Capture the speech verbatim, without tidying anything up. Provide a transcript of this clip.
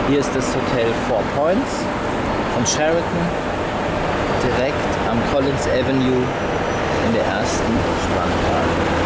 Hier ist das Hotel Four Points von Sheraton, direkt am Collins Avenue in der ersten Strandbar.